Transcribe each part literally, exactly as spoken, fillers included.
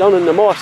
down in the moss.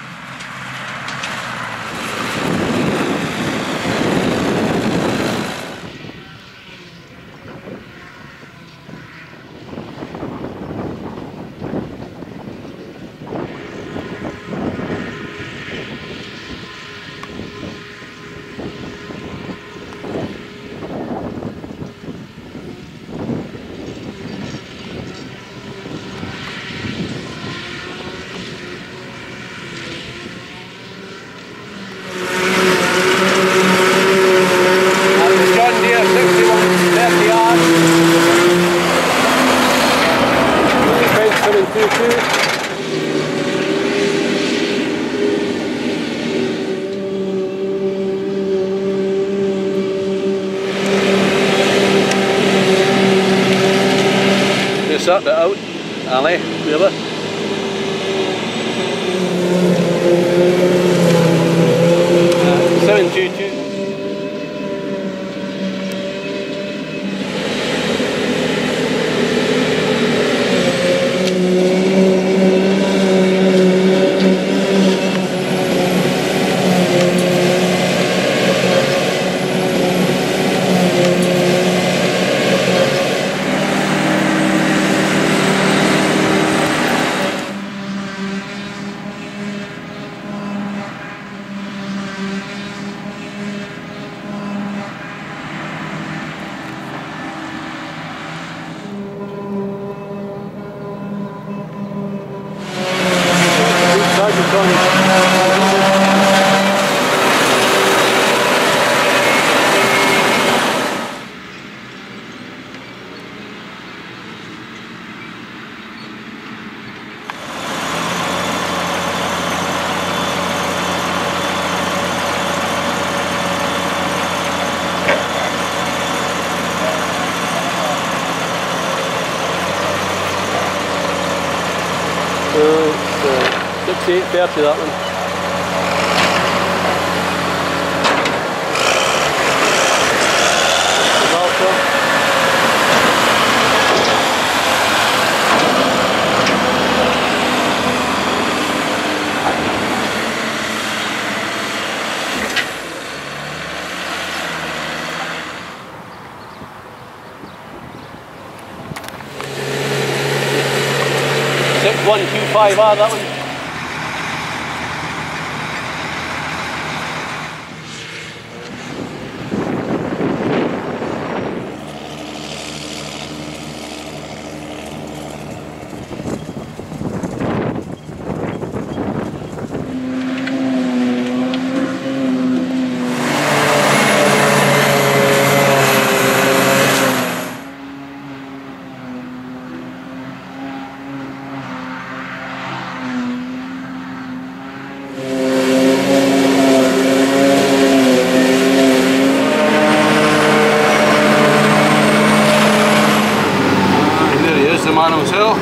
Sort that out, Ali, really. seven two two. sixty-eight thirty that one. The Valtra. six one two five R that one. Hill.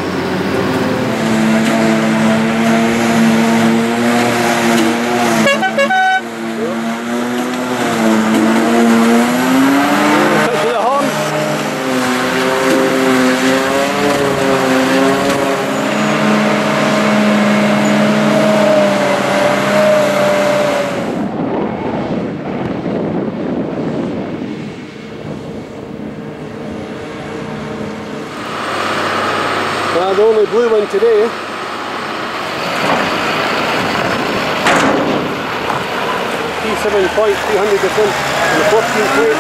Uh, the only blue one today. T seven point two hundred percent and the fourteen plate.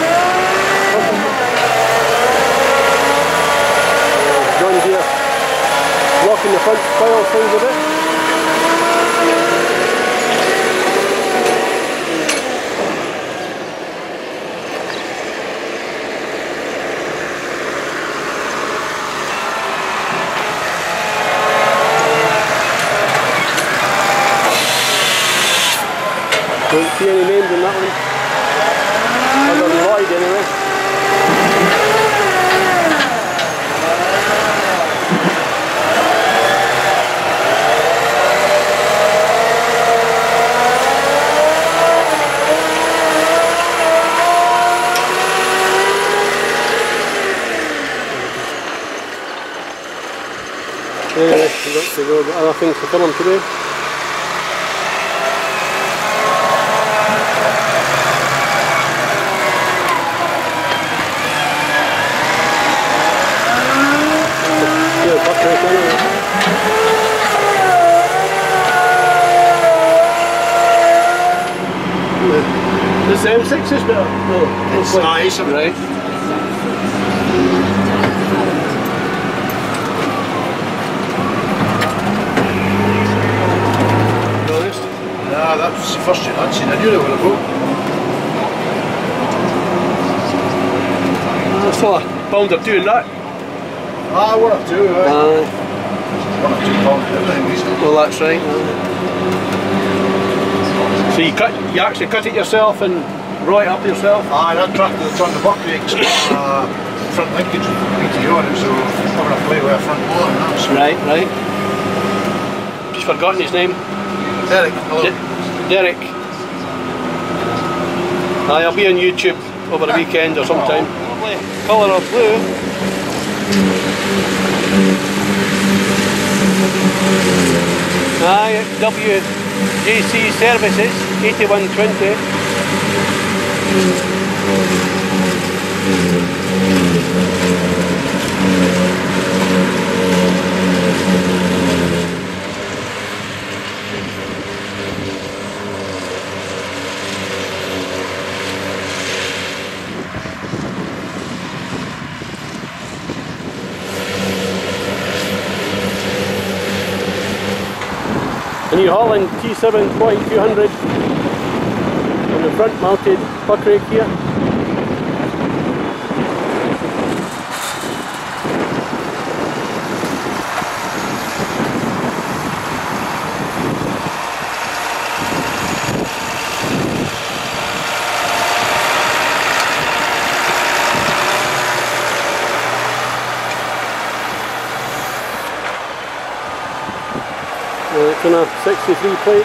John Deere blocking the front spoil side of it. Don't see any names in that one. Other than Lloyd anyway. Anyway, we've got to go, got other things to film today. seven six is better? No. It's not A seven. Right. Yeah, that was the first thing I'd seen. I knew they were a boat. I saw a pound of doing that. Ah, one or two, right? Uh, One or two pounds, everything recently. well, that's right. So you cut, you actually cut it yourself and raw it up yourself? Ah, that tractor that's on the Buckrake uh, front linkage with P T O on it, so having a play with a front motor and that. So. Right, right. Just forgotten his name. Derek, hello. De Derek. Aye, I'll be on YouTube over the weekend or sometime. Lovely colour of blue. Aye, W J C Services, eighty-one twenty. A new Holland T seven point two hundred on the front mounted Buckrake here. It's on a sixty-three plate.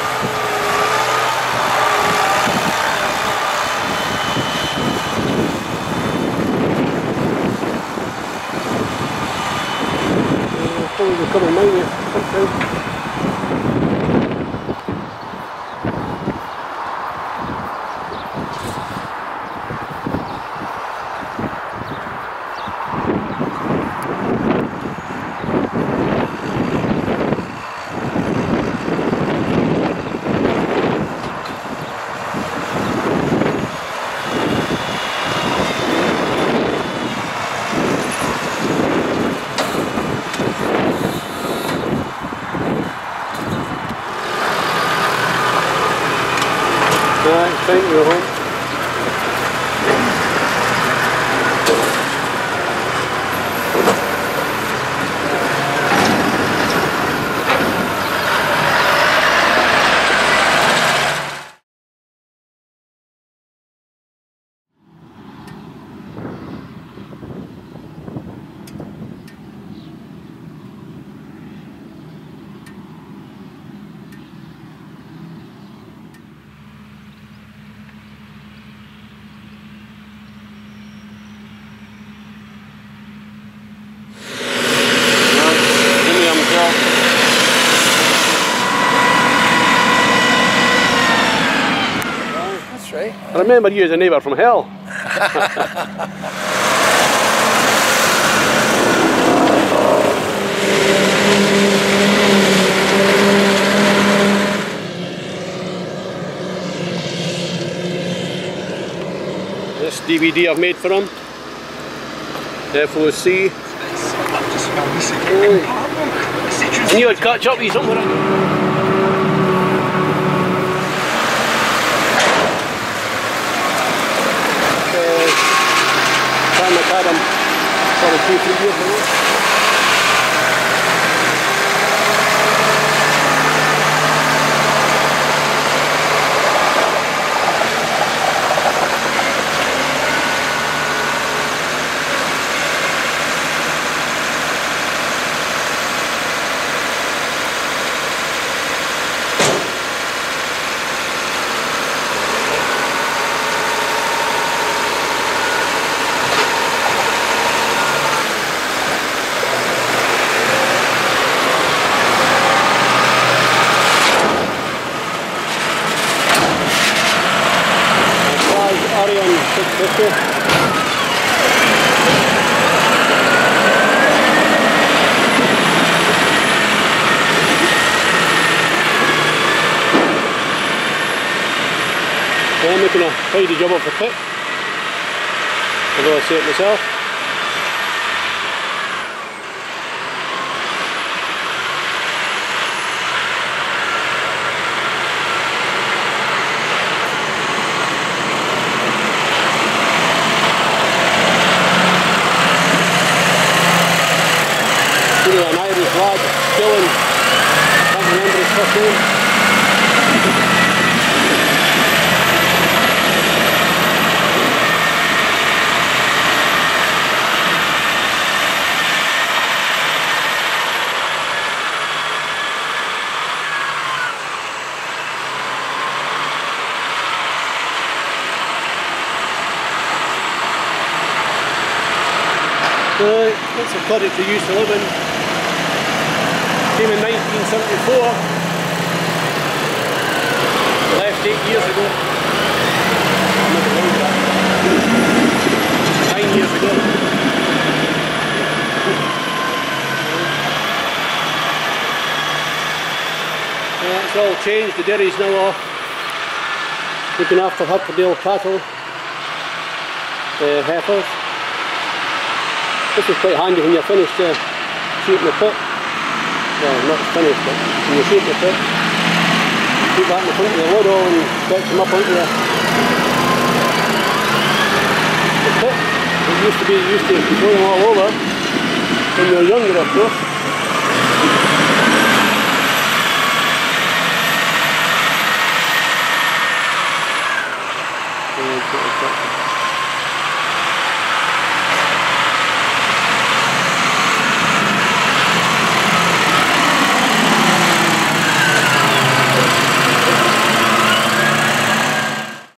Uh, probably becoming mine sometime. Right, time to go home. I remember you as a neighbour from hell. This D V D I've made for him. F O C. I knew I'd catch up with you somewhere. I've had them probably two, three years ago. I'm making a tidy job of the pit, although I say it myself. Really an Irish lad, Dylan, I can't remember his first name. Uh, it's a cottage we used to live in. Came in nineteen seventy-four. Left eight years ago. Nine years ago. Uh, it's all changed. The dairy's now off. Looking after Hertfordale cattle. Uh, heifers. This is quite handy when you're finished uh, shooting the pit. Well, not finished, but when you shoot the pit, put that in the front of the loader and fetch them up onto the, the pit. It used to be, used to throw them all over when you were younger, of course.